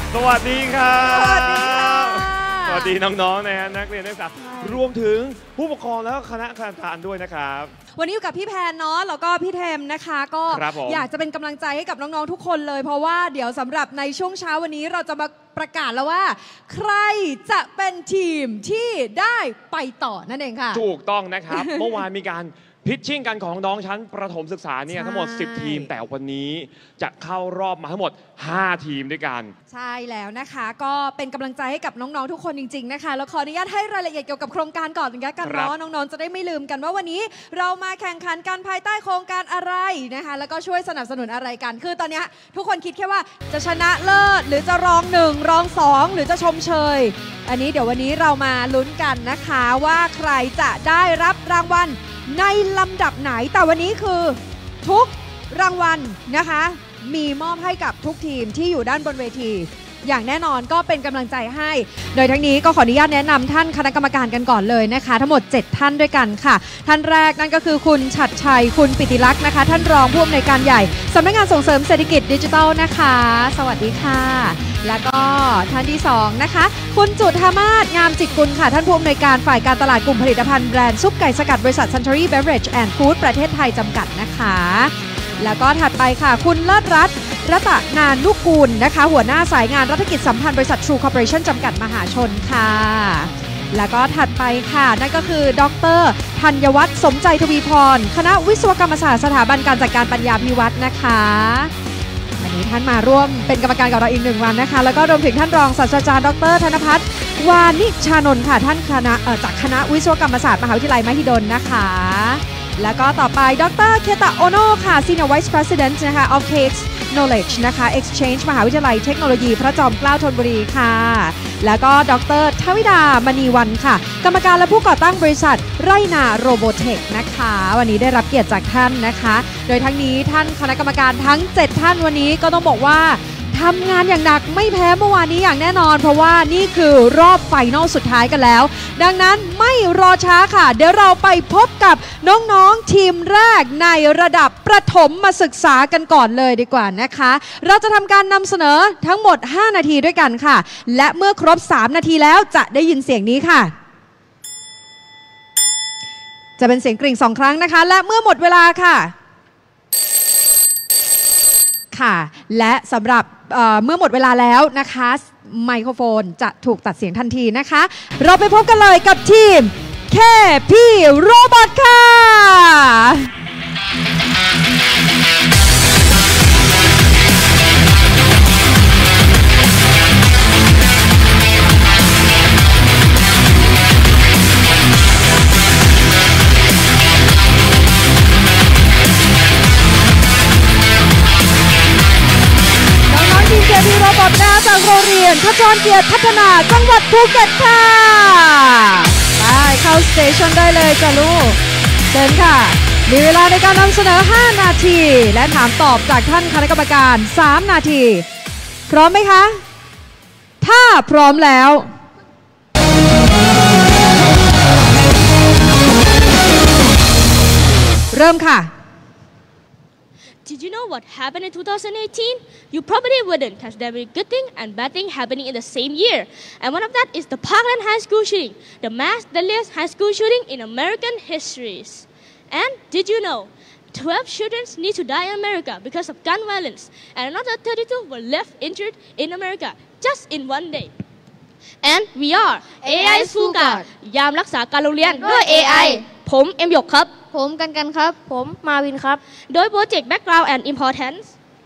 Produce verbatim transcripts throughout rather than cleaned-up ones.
สวัสดีครับสวัสดีค่ะสวัสดีน้องๆนะฮะนักเรียนนักศึกษารวมถึงผู้ปกครองแล้วก็คณะกรรมการด้วยนะครับวันนี้อยู่กับพี่แพนเนาะแล้วก็พี่เทมนะคะก็อยากจะเป็นกำลังใจให้กับน้องๆทุกคนเลยเพราะว่าเดี๋ยวสำหรับในช่วงเช้าวันนี้เราจะมาประกาศแล้วว่าใครจะเป็นทีมที่ได้ไปต่อนั่นเองค่ะถูกต้องนะครับ เมื่อวานมีการพิชชิ่งกันของน้องชั้นประถมศึกษาเนี่ยทั้งหมดสิบทีมแต่วันนี้จะเข้ารอบมาทั้งหมดห้าทีมด้วยกันใช่แล้วนะคะก็เป็นกำลังใจให้กับน้องๆทุกคนจริงๆนะคะแล้วขออนุญาตให้รายละเอียดเกี่ยวกับโครงการก่อนนะคะกันเนาะน้องๆจะได้ไม่ลืมกันว่าวันนี้เรามาแข่งขันกันภายใต้โครงการอะไรนะคะแล้วก็ช่วยสนับสนุนอะไรกันคือตอนนี้ทุกคนคิดแค่ว่าจะชนะเลิศหรือจะรองหนึ่งรองสองหรือจะชมเชยอันนี้เดี๋ยววันนี้เรามาลุ้นกันนะคะว่าใครจะได้รับรางวัลในลำดับไหนแต่วันนี้คือทุกรางวัลนะคะมีมอบให้กับทุกทีมที่อยู่ด้านบนเวทีอย่างแน่นอนก็เป็นกำลังใจให้โดยทั้งนี้ก็ขออนุญาตแนะนำท่านคณะกรรมการกันก่อนเลยนะคะทั้งหมดเจ็ดท่านด้วยกันค่ะท่านแรกนั่นก็คือคุณฉัตรชัยคุณปิติลักษณ์นะคะท่านรองผู้อำนวยการใหญ่สำนักงานส่งเสริมเศรษฐกิจดิจิทัลนะคะสวัสดีค่ะแล้วก็ท่านที่สองนะคะคุณจุฑามาศงามจิตกุลค่ะท่านผู้อำนวยการฝ่ายการตลาดกลุ่มผลิตภัณฑ์แบรนด์ซุปไก่สกัดบริษัท Suntory Beverage and Food ประเทศไทยจำกัดนะคะแล้วก็ถัดไปค่ะคุณเลิศรัตน์รัตนานุกูลนะคะหัวหน้าสายงานรัฐกิจสัมพันธ์บริษัท True Corporation จำกัดมหาชนค่ะแล้วก็ถัดไปค่ะนั่นก็คือดร.ธัญวัฒน์สมใจทวีพรคณะวิศวกรรมศาสตร์สถาบันการจัดการปัญญาภิวัฒน์นะคะวันนี้ท่านมาร่วมเป็นกรรมการกับเราอีกหนึ่งวันนะคะแล้วก็รวมถึงท่านรองศาสตราจารย์ดร.ธนภัทรวานิชานนท์ค่ะท่านคณะจากคณะวิศวกรรมศาสตร์มหาวิทยาลัยมหิดลนะคะแล้วก็ต่อไปดร.เคตะโอโนะค่ะ Senior Vice President นะคะ of Cakes Knowledge นะคะ Exchange มหาวิทยาลัยเทคโนโลยีพระจอมเกล้าธนบุรีค่ะแล้วก็ดร.ทวิดามณีวันค่ะกรรมการและผู้ก่อตั้งบริษัทไรนาโรโบเทคนะคะวันนี้ได้รับเกียรติจากท่านนะคะโดยทั้งนี้ท่านคณะกรรมการทั้งเจ็ดท่านวันนี้ก็ต้องบอกว่าทำงานอย่างหนักไม่แพ้เมื่อวานนี้อย่างแน่นอนเพราะว่านี่คือรอบไฟนอลสุดท้ายกันแล้วดังนั้นไม่รอช้าค่ะเดี๋ยวเราไปพบกับน้องๆทีมแรกในระดับประถมมาศึกษากันก่อนเลยดีกว่านะคะเราจะทำการนำเสนอทั้งหมดห้านาทีด้วยกันค่ะและเมื่อครบสามนาทีแล้วจะได้ยินเสียงนี้ค่ะจะเป็นเสียงกริ่งสองครั้งนะคะและเมื่อหมดเวลาค่ะค่ะและสำหรับเ, เมื่อหมดเวลาแล้วนะคะไมโครโฟนจะถูกตัดเสียงทันทีนะคะเราไปพบกันเลยกับทีม เค พี Robot ค่ะทีม เค พี Robot นะจากโรงเรียนขจรเกียรติพัฒนาจังหวัดภูเก็ตค่ะไปเข้าสเตชันได้เลยจ้ะลูกเชิญค่ะมีเวลาในการนำเสนอห้านาทีและถามตอบจากท่านคณะกรรมการสามนาทีพร้อมไหมคะถ้าพร้อมแล้วเริ่มค่ะ Did you know what happened in two thousand eighteen? You probably wouldn't, as there were good thing and bad thing happening in the same year. And one of that is the Parkland High School shooting, the mass deadliest high school shooting in American histories. And did you know, twelve students need to die in America because of gun violence, and another thirty-two were left injured in America just in one day. And we are เอ ไอ School Guard ยามรักษาการโรงเรียนด้วย เอ ไอ ผมเอ็มหยกครับผมกันกันครับผมมาวินครับโดยโปรเจกต์ Background and Importance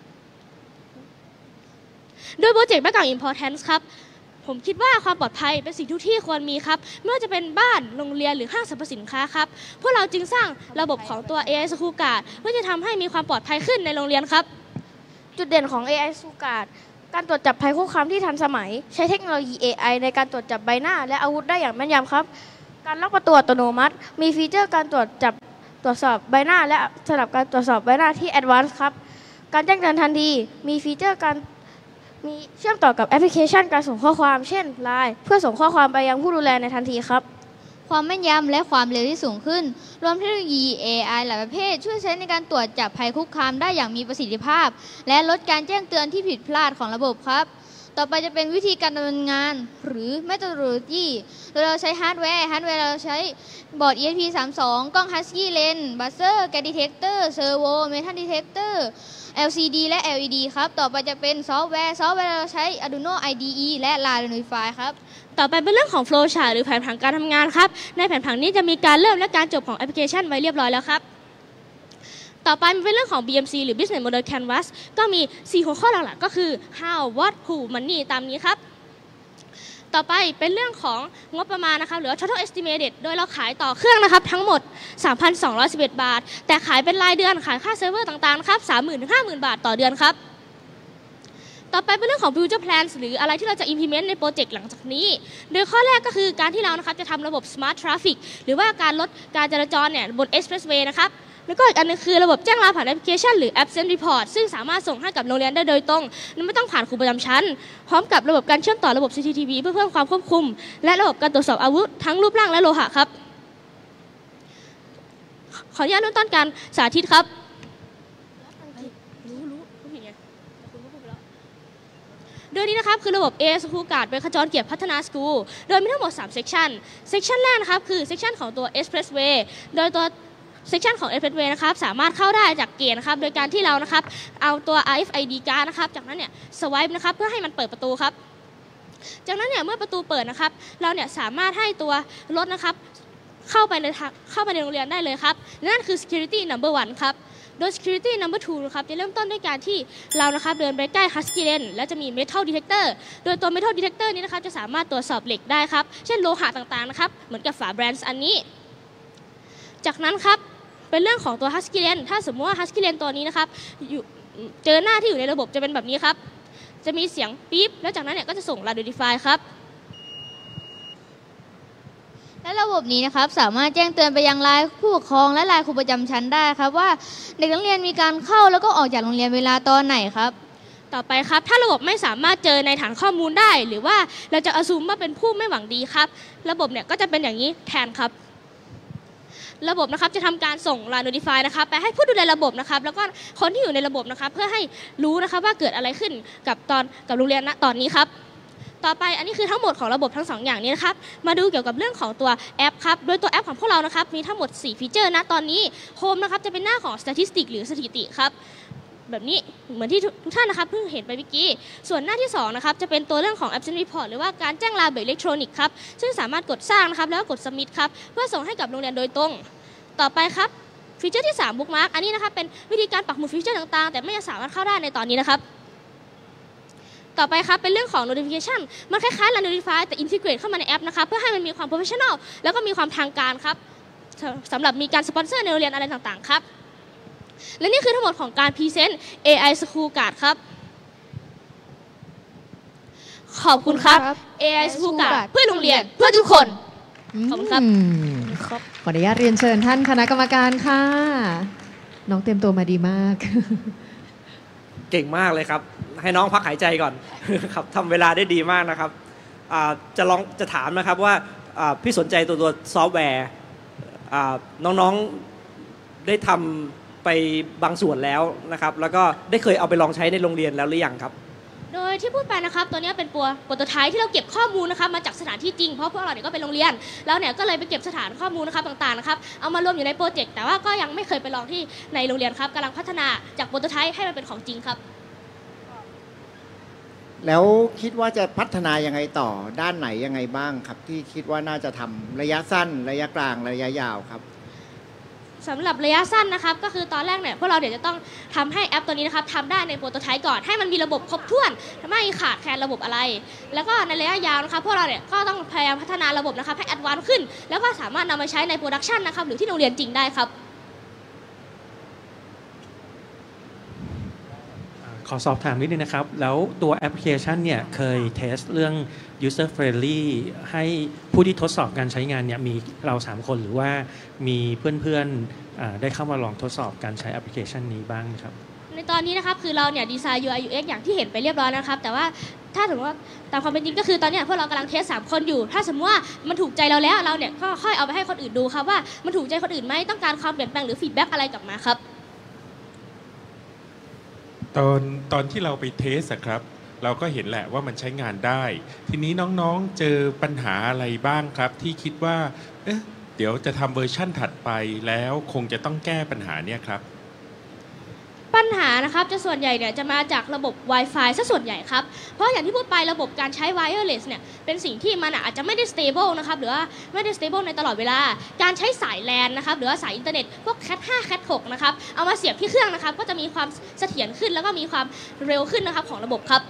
โดยโปรเจกต์ Background Importance ครับผมคิดว่าความปลอดภัยเป็นสิ่งทุกที่ควรมีครับไม่ว่าจะเป็นบ้านโรงเรียนหรือห้างสรรพสินค้าครับพวกเราจึงสร้างระบบของตัว เอ ไอ School Guard เพื่อจะทำให้มีความปลอดภัยขึ้นในโรงเรียนครับจุดเด่นของ เอ ไอ School Guard การตรวจจับภัยคุกคามที่ทันสมัยใช้เทคโนโลยี เอ ไอ ในการตรวจจับใบหน้าและอาวุธได้อย่างแม่นยำครับการล็อกประตูอัตโนมัติมีฟีเจอร์การตรวจจับตรวจสอบใบหน้าและสำหรับการตรวจสอบใบหน้าที่ Advanced ครับการแจ้งเตือนทันทีมีฟีเจอร์การมีเชื่อมต่อกับแอปพลิเคชันการส่งข้อความเช่น ไลน์ เพื่อส่งข้อความไปยังผู้ดูแลในทันทีครับความแม่นยำและความเร็วที่สูงขึ้นรวมเทคโนโลยี เอ ไอ หลายประเภทช่วยใช้ในการตรวจจับภัยคุกคามได้อย่างมีประสิทธิภาพและลดการแจ้งเตือนที่ผิดพลาดของระบบครับต่อไปจะเป็นวิธีการดำเนินงานหรือ methodology โดยเราใช้ฮาร์ดแวร์ฮาร์ดแวร์เราใช้บอร์ด อี เอส พี สามสิบสอง กล้อง Husky Lens Buzzer Gas Detector Servo Metal Detector แอล ซี ดี และ แอล อี ดี ครับต่อไปจะเป็นซอฟต์แวร์ซอฟต์แวร์เราใช้ Arduino ไอ ดี อี และ Raspberry ครับต่อไปเป็นเรื่องของ flow chart หรือแผนผังการทำงานครับในแผนผังนี้จะมีการเริ่มและการจบของแอปพลิเคชันไว้เรียบร้อยแล้วครับต่อไปมันเป็นเรื่องของ บี เอ็ม ซี หรือ Business Model Canvas ก็มีสี่หัวข้อหลักๆก็คือ how what who money ตามนี้ครับต่อไปเป็นเรื่องของงบประมาณนะครับหรือ total estimated โดยเราขายต่อเครื่องนะครับทั้งหมด สามพันสองร้อยสิบเอ็ด บาทแต่ขายเป็นรายเดือนขายค่าเซิร์ฟเวอร์ต่างๆนะครับ สามหมื่น ถึง ห้าหมื่น บาทต่อเดือนครับต่อไปเป็นเรื่องของ future plans หรืออะไรที่เราจะ implement ในโปรเจกต์หลังจากนี้โดยข้อแรกก็คือการที่เรานะครับจะทำระบบ smart traffic หรือว่าการลดการจราจรเนี่ยบน expressway นะครับแล้วก็อีกอันนึงคือระบบแจ้งลาผ่านแอปพลิเคชันหรือ absent report ซึ่งสามารถส่งให้กับโรงเรียนได้โดยตรงไม่ต้องผ่านครูประจำชั้นพร้อมกับระบบการเชื่อมต่อระบบ ซี ซี ที วี เพื่อเพิ่มความควบคุมและระบบการตรวจสอบอาวุธทั้งรูปร่างและโลหะครับขออนุญาตเริ่มต้นการสาธิตครับโดยนี้นะครับคือระบบ เอ เอส School Guard เป็นขจรเกียรติพัฒนา School โดยมีทั้งหมดสาม section section แรกนะครับคือ section ของตัว expressway โดยตัวเซกชันของ expressway นะครับสามารถเข้าได้จากเกณฑ์นะครับโดยการที่เรานะครับเอาตัว อาร์ เอฟ ไอ ดี card นะครับจากนั้นเนี่ยสวายนะครับเพื่อให้มันเปิดประตูครับจากนั้นเนี่ยเมื่อประตูเปิดนะครับเราเนี่ยสามารถให้ตัวรถนะครับเข้าไปในเข้าไปในโรงเรียนได้เลยครับนั่นคือ security number one ครับโดย security number two นะครับจะเริ่มต้นด้วยการที่เรานะครับเดินไปใกล้ Husky Lens แล้วจะมี metal detector โดยตัว metal detector นี้นะครับจะสามารถตรวจสอบเหล็กได้ครับเช่นโลหะต่างๆนะครับเหมือนกับฝาแบรนด์อันนี้จากนั้นครับเป็นเรื่องของตัว Husky Lens ถ้าสมมติว่า Husky Lens ตัวนี้นะครับอยู่เจอหน้าที่อยู่ในระบบจะเป็นแบบนี้ครับจะมีเสียงปี๊บแล้วจากนั้นเนี่ยก็จะส่ง Radarify ครับและระบบนี้นะครับสามารถแจ้งเตือนไปยังไลน์ผู้ปกครองและไลน์ครูประจำชั้นได้ครับว่าเด็กนักเรียนมีการเข้าแล้วก็ออกจากโรงเรียนเวลาตอนไหนครับต่อไปครับถ้าระบบไม่สามารถเจอในฐานข้อมูลได้หรือว่าเราจะ assume ว่าเป็นผู้ไม่หวังดีครับระบบเนี่ยก็จะเป็นอย่างนี้แทนครับระบบนะครับจะทำการส่ง Line Notify นะครับไปให้ผู้ดูแลระบบนะครับแล้วก็คนที่อยู่ในระบบนะครับเพื่อให้รู้นะครับว่าเกิดอะไรขึ้นกับตอนกับโรงเรียนณตอนนี้ครับต่อไปอันนี้คือทั้งหมดของระบบทั้งสองอย่างนี้นะครับมาดูเกี่ยวกับเรื่องของตัวแอปครับโดยตัวแอปของพวกเรานะครับมีทั้งหมดสี่ฟีเจอร์ณตอนนี้ Home นะครับจะเป็นหน้าของ Statistics หรือสถิติครับแบบนี้เหมือนที่ทุกท่านนะครับเพิ่งเห็นไปเมื่อกี้ส่วนหน้าที่สองนะครับจะเป็นตัวเรื่องของ absent report หรือว่าการแจ้งลาแบบอิเล็กทรอนิกส์ครับซึ่งสามารถกดสร้างนะครับแล้วก็กด submit ครับเพื่อส่งให้กับโรงเรียนโดยตรงต่อไปครับฟีเจอร์ที่สาม bookmark อันนี้นะครับเป็นวิธีการปักหมุดฟีเจอร์ต่างๆแต่ไม่สามารถเข้าได้ในตอนนี้นะครับต่อไปครับเป็นเรื่องของ notification มันคล้ายๆ Line Notify แต่ integrate เข้ามาในแอปนะครับเพื่อให้มันมีความ professional แล้วก็มีความทางการครับสำหรับมีการสปอนเซอร์ในโรงเรียนอะไรต่างๆครับและนี่คือทั้งหมดของการพรีเซนต์ เอ ไอ School Guard ครับขอบคุณครับ เอ ไอ School Guard เพื่อโรงเรียนเพื่อทุกคนขอบคุณครับขออนุญาตเรียนเชิญท่านคณะกรรมการค่ะน้องเตรียมตัวมาดีมากเก่งมากเลยครับให้น้องพักหายใจก่อนครับทำเวลาได้ดีมากนะครับจะลองจะถามนะครับว่าพี่สนใจตัวตัวซอฟต์แวร์น้องๆได้ทำไปบางส่วนแล้วนะครับแล้วก็ได้เคยเอาไปลองใช้ในโรงเรียนแล้วหรือยังครับโดยที่พูดไปนะครับตัวนี้เป็นตัวโปรโตไทป์ที่เราเก็บข้อมูลนะครับมาจากสถานที่จริงเพราะพวกเราเนี่ยก็เป็นโรงเรียนแล้วเนี่ยก็เลยไปเก็บสถานข้อมูลนะครับต่างๆนะครับเอามารวมอยู่ในโปรเจกต์แต่ว่าก็ยังไม่เคยไปลองที่ในโรงเรียนครับกำลังพัฒนาจากโปรโตไทป์ให้มันเป็นของจริงครับแล้วคิดว่าจะพัฒนายังไงต่อด้านไหนยังไงบ้างครับที่คิดว่าน่าจะทำระยะสั้นระยะกลางระยะยาวครับสำหรับระยะสั้นนะครับก็คือตอนแรกเนี่ยพวกเราเดี๋ยวจะต้องทำให้แอปตัวนี้นะครับทำได้ในโปรโตไทป์ก่อนให้มันมีระบบครบถ้วนไม่ขาดแคลนระบบอะไรแล้วก็ในระยะยาวนะครับพวกเราเนี่ยก็ต้องพยายามพัฒนาระบบนะครับให้แอดวานซ์ขึ้นแล้วก็สามารถนำมาใช้ในโปรดักชันนะครับหรือที่โรงเรียนจริงได้ครับขอสอบถามนิดนึงนะครับแล้วตัวแอปพลิเคชันเนี่ยเคยเทสเรื่อง user friendly ให้ผู้ที่ทดสอบการใช้งานเนี่ยมีเราสามคนหรือว่ามีเพื่อนๆได้เข้ามาลองทดสอบการใช้แอปพลิเคชันนี้บ้างครับในตอนนี้นะครับคือเราเนี่ยดีไซน์ ยู ไอ ยู เอ็กซ์ อย่างที่เห็นไปเรียบร้อยนะครับแต่ว่าถ้าสมมติว่าตามความเป็นจริงก็คือตอนนี้พวกเรากำลังเทสสามคนอยู่ถ้าสมมติว่ามันถูกใจเราแล้วเราเนี่ยก็ค่อยเอาไปให้คนอื่นดูครับว่ามันถูกใจคนอื่นไหมต้องการความเปลี่ยนแปลงหรือฟีดแบ็กอะไรกลับมาครับตอนตอนที่เราไปเทสครับเราก็เห็นแหละว่ามันใช้งานได้ ทีนี้น้องๆเจอปัญหาอะไรบ้างครับที่คิดว่าเอ๊ะเดี๋ยวจะทำเวอร์ชั่นถัดไปแล้วคงจะต้องแก้ปัญหาเนี่ยครับปัญหานะครับจะส่วนใหญ่เนี่ยจะมาจากระบบ Wi-Fi ซะส่วนใหญ่ครับเพราะอย่างที่พูดไประบบการใช้ wireless เนี่ยเป็นสิ่งที่มันอาจจะไม่ได้ stable นะครับหรือว่าไม่ได้ stable ในตลอดเวลาการใช้สาย แลน นะครับหรือว่าสายอินเทอร์เน็ตพวก แคท ไฟว์ แคท ซิกซ์ นะครับเอามาเสียบที่เครื่องนะครับก็จะมีความเสถียรขึ้นแล้วก็มีความเร็วขึ้นนะครับของระบบครับ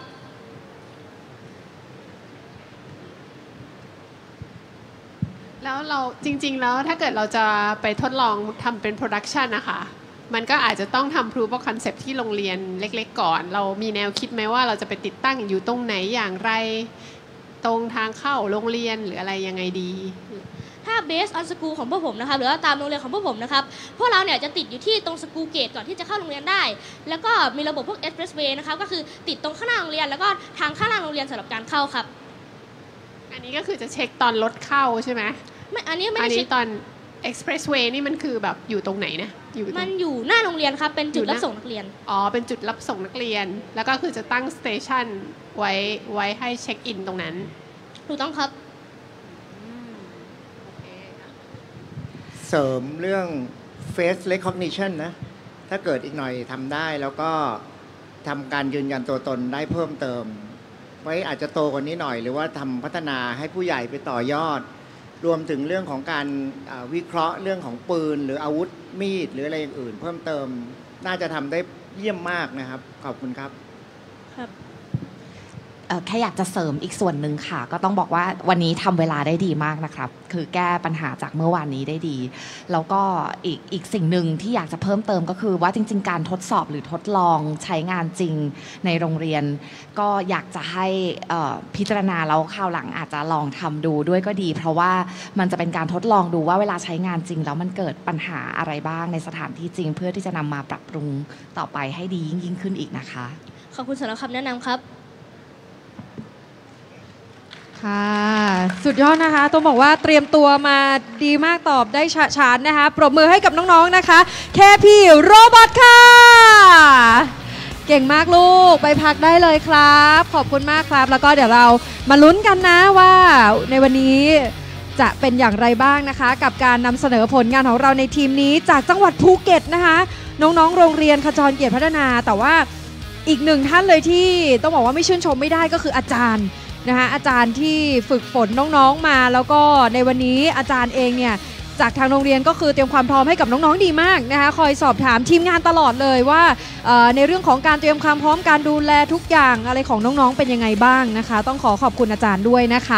แล้วเราจริงๆแล้วถ้าเกิดเราจะไปทดลองทำเป็นโปรดักชันนะคะมันก็อาจจะต้องทำ proof of concept ที่โรงเรียนเล็กๆก่อนเรามีแนวคิดไหมว่าเราจะไปติดตั้งอยู่ตรงไหนอย่างไรตรงทางเข้าโรงเรียนหรืออะไรยังไงดีถ้า based on school ของพวกผมนะครับหรือว่าตามโรงเรียนของพวกผมนะครับพวกเราเนี่ยจะติดอยู่ที่ตรง school gate ก่อนที่จะเข้าโรงเรียนได้แล้วก็มีระบบพวก expressway นะครับก็คือติดตรงข้างหน้าโรงเรียนแล้วก็ทางข้างหน้าโรงเรียนสำหรับการเข้าครับอันนี้ก็คือจะเช็คตอนรถเข้าใช่ไหมไม่อันนี้ไม่ได้เช็คตอน expressway นี่มันคือแบบอยู่ตรงไหนนะมันอยู่หน้าโรงเรียนครับเป็นจุดรับส่งนักเรียนอ๋อเป็นจุดรับส่งนักเรียนแล้วก็คือจะตั้งสเตชันไว้ไว้ให้เช็คอินตรงนั้นถูกต้องครับเสริมเรื่อง face recognition นะถ้าเกิดอีกหน่อยทำได้แล้วก็ทำการยืนยันตัวตนได้เพิ่มเติมไว้อาจจะโตกว่านี้หน่อยหรือว่าทำพัฒนาให้ผู้ใหญ่ไปต่อยอดรวมถึงเรื่องของการวิเคราะห์เรื่องของปืนหรืออาวุธมีดหรืออะไรอย่างอื่นเพิ่มเติมน่าจะทำได้เยี่ยมมากนะครับขอบคุณครับครับแค่อยากจะเสริมอีกส่วนหนึ่งค่ะก็ต้องบอกว่าวันนี้ทำเวลาได้ดีมากนะครับคือแก้ปัญหาจากเมื่อวานนี้ได้ดีแล้วก็อีกอีกสิ่งหนึ่งที่อยากจะเพิ่มเติมก็คือว่าจริงๆการทดสอบหรือทดลองใช้งานจริงในโรงเรียนก็อยากจะให้พิจารณาแล้วคราวหลังอาจจะลองทำดูด้วยก็ดีเพราะว่ามันจะเป็นการทดลองดูว่าเวลาใช้งานจริงแล้วมันเกิดปัญหาอะไรบ้างในสถานที่จริงเพื่อที่จะนำมาปรับปรุงต่อไปให้ดียิ่งยิ่งขึ้นอีกนะคะขอบคุณสำหรับคำแนะนำครับค่ะสุดยอดนะคะต้องบอกว่าเตรียมตัวมาดีมากตอบได้ฉะฉานนะคะปรบมือให้กับน้องๆนะคะแค่พี่โรบอทค่ะเก่งมากลูกไปพักได้เลยครับขอบคุณมากครับแล้วก็เดี๋ยวเรามาลุ้นกันนะว่าในวันนี้จะเป็นอย่างไรบ้างนะคะกับการนำเสนอผลงานของเราในทีมนี้จากจังหวัดภูเก็ตนะคะน้องๆโรงเรียนขจรเกียรติพัฒนาแต่ว่าอีกหนึ่งท่านเลยที่ต้องบอกว่าไม่ชื่นชมไม่ได้ก็คืออาจารย์นะคะอาจารย์ที่ฝึกฝนน้องๆมาแล้วก็ในวันนี้อาจารย์เองเนี่ยจากทางโรงเรียนก็คือเตรียมความพร้อมให้กับน้องๆดีมากนะคะคอยสอบถามทีมงานตลอดเลยว่าในเรื่องของการเตรียมความพร้อมการดูแลทุกอย่างอะไรของน้องๆเป็นยังไงบ้างนะคะต้องขอขอบคุณอาจารย์ด้วยนะคะ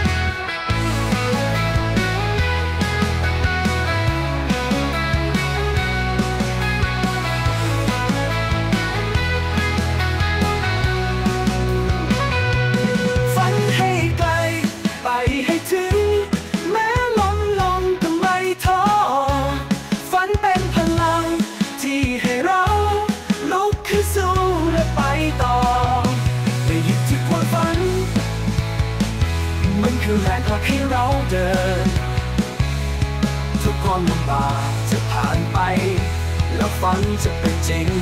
แรงผลักให้เราเดินทุกความลำบากจะผ่านไปแล้วฝันจะเป็นจริง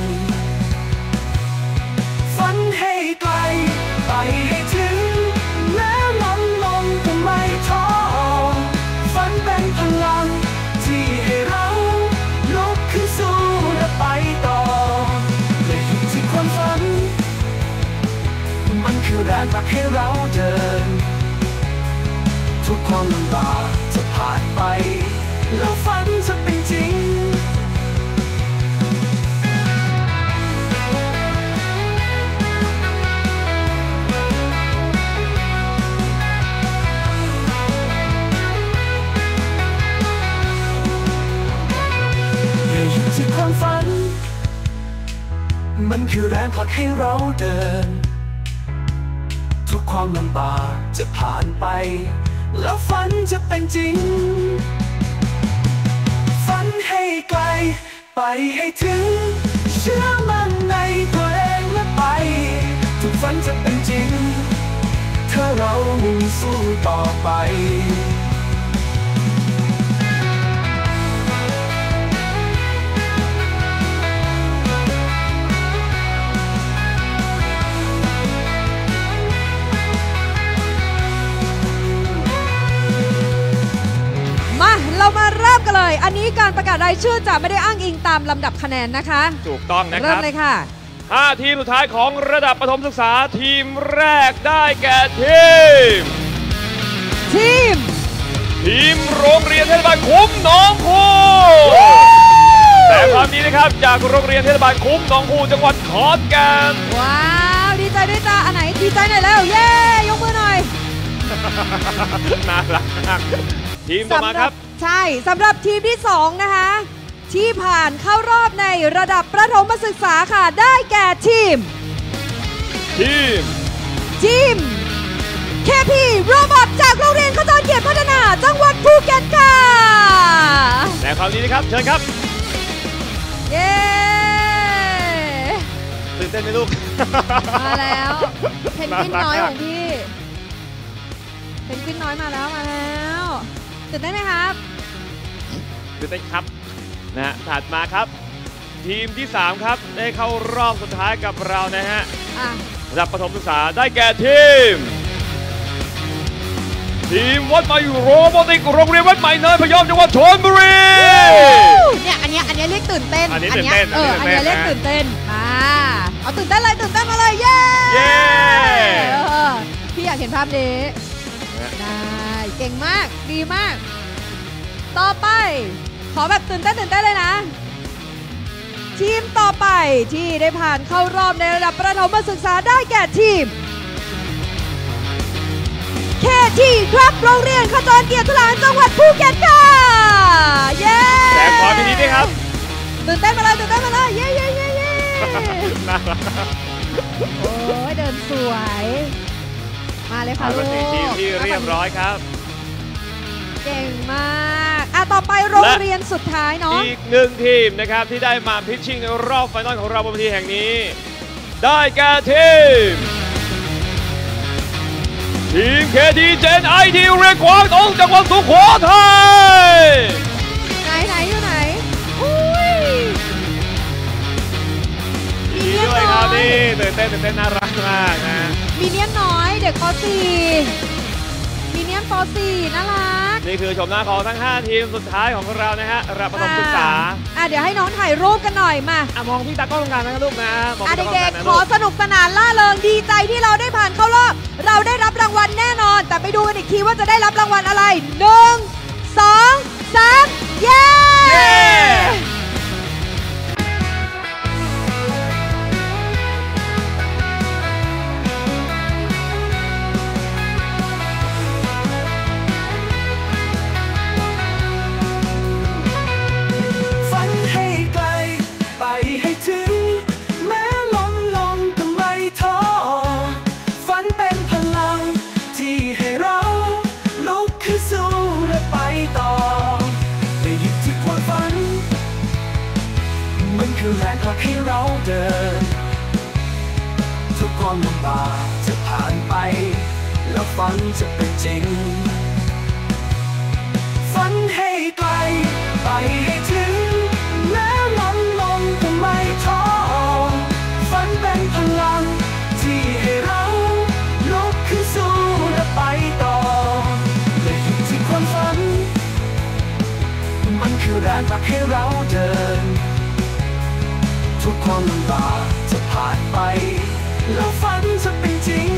ฝันให้ไกลไปให้ถึงแม้ล้มลงก็ไม่ท้อฝันเป็นพลังที่ให้เราลุกขึ้นสู้และไปต่อและหยุดที่ความฝันมันคือแรงผลักให้เราเดินทุกความลำบากจะผ่านไปแล้วฝันจะเป็นจริงอย่าหยุดที่ความฝันมันคือแรงผลักให้เราเดินทุกความลำบากจะผ่านไปแล้วฝันจะเป็นจริงฝันให้ไกลไปให้ถึงเชื่อมั่นในตัวเองและไปทุกฝันจะเป็นจริงถ้าเรามุ่งสู้ต่อไปริ่มกันเลยอันนี้การประกาศรายชื่อจะไม่ได้อ้างอิงตามลำดับคะแนนนะคะถูกต้องนะครับเริ่มเลยค่ะห้าทีมสุดท้ายของระดับประถมศึกษาทีมแรกได้แก่ทีมทีมทีมโรงเรียนเทศบาลคุ้มหนองคูแต่ความนี้นะครับจากโรงเรียนเทศบาลคุ้มหนองคูจังหวัดขอนแก่นว้าวดีใจด้วยจ้าอันไหนดีใจหน่อยแล้วเย้ยกมือหน่อยน่ารักมากทีมต่อมาครับใช่สำหรับทีมที่สองนะคะที่ผ่านเข้ารอบในระดับประถมศึกษาค่ะได้แก่ทีมทีมทีม เค พี Robot จากโรงเรียนขจรเกียรติพัฒนาจังหวัดภูเก็ตค่ะและคราวนี้นะครับเชิญครับเย้ตื่นเต้นไหมลูกมาแล้วเพนกวินน้อยของพี่เพนกวินน้อยมาแล้วมาแล้วตื่นเต้นไหมครับตื่นเต้นครับนะฮะถัดมาครับทีมที่สามครับได้เข้ารอบสุดท้ายกับเรานะฮะระดับประถมศึกษาได้แก่ทีมทีมวัดใหม่โรบอติกโรงเรียนวัดใหม่เนินพยอมจังหวัดชลบุรีเนี่ยอันนี้อันนี้เรียกตื่นเต้นอันนี้ตื่นเต้นเอออันนี้เรียกตื่นเต้นมาเอาตื่นเต้นเลยตื่นเต้นมาเลยเย้เย้พี่อยากเห็นภาพนี้ได้เก่งมากดีมากต่อไปขอแบบตื่นเต้นตื่นเต้นเลยนะทีมต่อไปที่ได้ผ่านเข้ารอบในระดับประถมศึกษาได้แก่ทีม เค ที ครับโรงเรียนขจรเกียรติฉลาดจังหวัดภูเก็ตค่ะเย้แสดงความยินดีด้วยครับตื่นเต้นมาเลยตื่นเต้นมาเลยเย้เย้เย้เย้โอ้ยเดินสวยมาเลยค่ะลูกทีมที่เรียบร้อยครับเก่งมากอ่ะต่อไปโรงเรียนสุดท้ายเนาะอีกหนึ่งทีมนะครับที่ได้มาพิชชิ่งในรอบไฟนอลของเราบนเวทีแห่งนี้ได้แก่ทีมทีม เค ที เจน ไอ ที เรียนกวางตงจังหวัดสุโขทัยไหนไหนอยู่ไหนอุ้ยมีเนียนน้อยนี่ตื่นเต้นตื่นเต้นน่ารักมากนะมีเนียนน้อยเด็กป .สี่มีเนียนป .สี่น่ารักนี่คือชมหน้าของทั้งห้าทีมสุดท้ายของเรานะฮะระดับประถมศึกษาอ่ะเดี๋ยวให้น้องถ่ายรูปกันหน่อยมาอ่ะมองที่ตากล้องตรงกลางนะลูกนะอ่ะเด็กๆขอสนุกสนานล่าเริงดีใจที่เราได้ผ่านเข้ารอบเราได้รับรางวัลแน่นอนแต่ไปดูกันอีกทีว่าจะได้รับรางวัลอะไรหนึ่งสองสามเย้คือแรงผลักให้เราเดินทุกความลำบากจะผ่านไปแล้วฝันจะเป็นจริงฝันให้ไกลไปให้ถึงแม้ล้มลงก็ไม่ท้อฝันเป็นพลังที่ให้เราลุกขึ้นสู้และไปต่อและอยู่ที่ความฝันมันคือแรงผลักให้เราเดินทุกความลำบากจะผ่านไปแล้วฝันจะเป็นจริง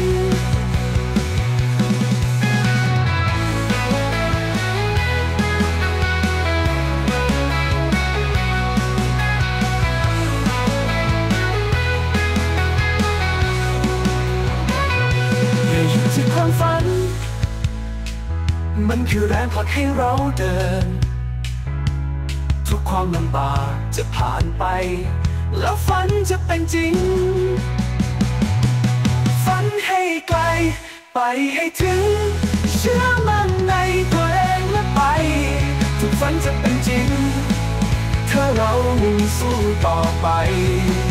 อย่าหยุดที่ความฝันมันคือแรงผลักให้เราเดินทุกความลำบากจะผ่านไปแล้วฝันจะเป็นจริงฝันให้ไกลไปให้ถึงเชื่อมั่นในตัวเองและไปทุกฝันจะเป็นจริงถ้าเรามุ่งสู้ต่อไป